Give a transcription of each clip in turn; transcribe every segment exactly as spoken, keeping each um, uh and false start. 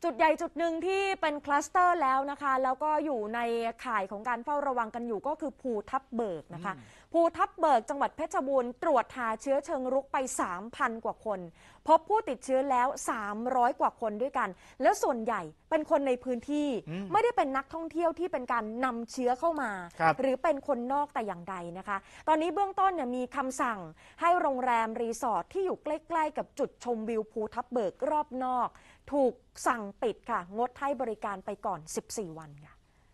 จุดใหญ่จุดหนึ่งที่เป็นคลัสเตอร์แล้วนะคะแล้วก็อยู่ในข่ายของการเฝ้าระวังกันอยู่ก็คือภูทับเบิกนะคะภูทับเบิกจังหวัดเพชรบูรณ์ตรวจหาเชื้อเชิงรุกไป สามพัน กว่าคนพบผู้ติดเชื้อแล้วสามร้อยกว่าคนด้วยกันแล้วส่วนใหญ่เป็นคนในพื้นที่ไม่ได้เป็นนักท่องเที่ยวที่เป็นการนำเชื้อเข้ามาหรือเป็นคนนอกแต่อย่างใดนะคะตอนนี้เบื้องต้นเนี่ยมีคำสั่งให้โรงแรมรีสอร์ทที่อยู่ใกล้ๆกับจุดชมวิวภูทับเบิกรอบนอกถูกสั่งปิดค่ะงดให้บริการไปก่อนสิบสี่วันค่ะ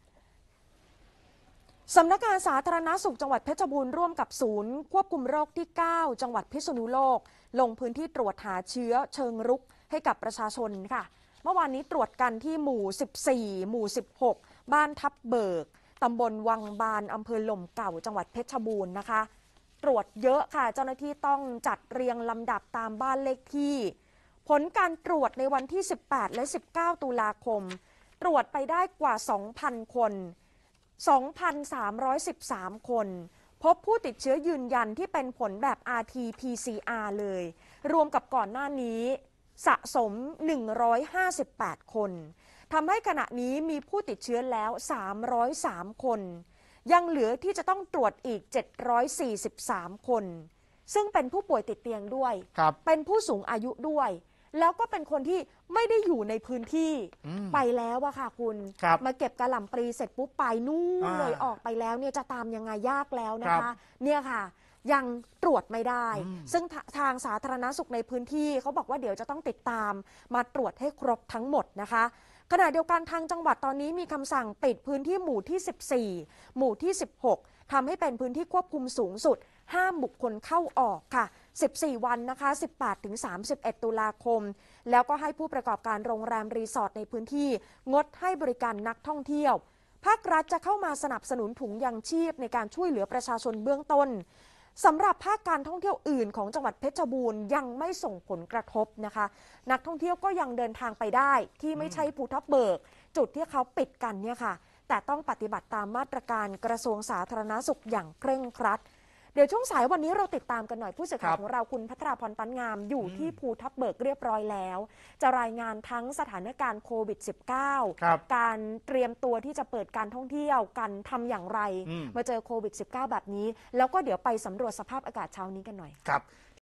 สำนักงานสาธารณสุขจังหวัดเพชรบูรณ์ร่วมกับศูนย์ควบคุมโรคที่เก้าจังหวัดพิษณุโลกลงพื้นที่ตรวจหาเชื้อเชิงรุกให้กับประชาชนค่ะเมื่อวานนี้ตรวจกันที่หมู่สิบสี่หมู่สิบหกบ้านทับเบิกตำบลวังบานอำเภอหล่มเก่าจังหวัดเพชรบูรณ์นะคะตรวจเยอะค่ะเจ้าหน้าที่ต้องจัดเรียงลำดับตามบ้านเลขที่ผลการตรวจในวันที่สิบแปดและสิบเก้าตุลาคมตรวจไปได้กว่า สองพัน คน สองพันสามร้อยสิบสาม คนพบผู้ติดเชื้อยืนยันที่เป็นผลแบบ อาร์ ที พี ซี อาร์ เลยรวมกับก่อนหน้านี้สะสมหนึ่งร้อยห้าสิบแปดคนทำให้ขณะนี้มีผู้ติดเชื้อแล้วสามร้อยสามคนยังเหลือที่จะต้องตรวจอีกเจ็ดร้อยสี่สิบสามคนซึ่งเป็นผู้ป่วยติดเตียงด้วยเป็นผู้สูงอายุด้วยแล้วก็เป็นคนที่ไม่ได้อยู่ในพื้นที่ไปแล้วอะค่ะคุณมาเก็บกระหล่ำปลีเสร็จปุ๊บไปนู่นเลยออกไปแล้วเนี่ยจะตามยังไงยากแล้วนะคะเนี่ยค่ะยังตรวจไม่ได้ซึ่งทางสาธารณสุขในพื้นที่เขาบอกว่าเดี๋ยวจะต้องติดตามมาตรวจให้ครบทั้งหมดนะคะขณะเดียวกันทางจังหวัดตอนนี้มีคำสั่งปิดพื้นที่หมู่ที่สิบสี่หมู่ที่สิบหกทำให้เป็นพื้นที่ควบคุมสูงสุดห้ามบุคคลเข้าออกค่ะสิบสี่วันนะคะสิบแปดถึงสามสิบเอ็ดตุลาคมแล้วก็ให้ผู้ประกอบการโรงแรมรีสอร์ทในพื้นที่งดให้บริการนักท่องเที่ยวภาครัฐจะเข้ามาสนับสนุนถุงยังชีพในการช่วยเหลือประชาชนเบื้องต้นสำหรับภาคการท่องเที่ยวอื่นของจังหวัดเพชรบูรณ์ยังไม่ส่งผลกระทบนะคะนักท่องเที่ยวก็ยังเดินทางไปได้ที่ไม่ใช่ภูทับเบิกจุดที่เขาปิดกันเนี่ยค่ะแต่ต้องปฏิบัติตามมาตรการกระทรวงสาธารณสุขอย่างเคร่งครัดเดี๋ยวช่วงสายวันนี้เราติดตามกันหน่อยผู้สื่อข่าวของเราคุณภัทราพรตันงามอยู่ที่ภูทับเบิกเรียบร้อยแล้วจะรายงานทั้งสถานการณ์โควิด สิบเก้า การเตรียมตัวที่จะเปิดการท่องเที่ยวกันทำอย่างไรมาเจอโควิด สิบเก้า แบบนี้แล้วก็เดี๋ยวไปสำรวจสภาพอากาศเช้านี้กันหน่อยครับ